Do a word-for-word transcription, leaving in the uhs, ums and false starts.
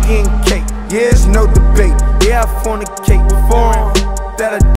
getting cake, yeah, it's no debate. Yeah, I fornicate, foreign, that I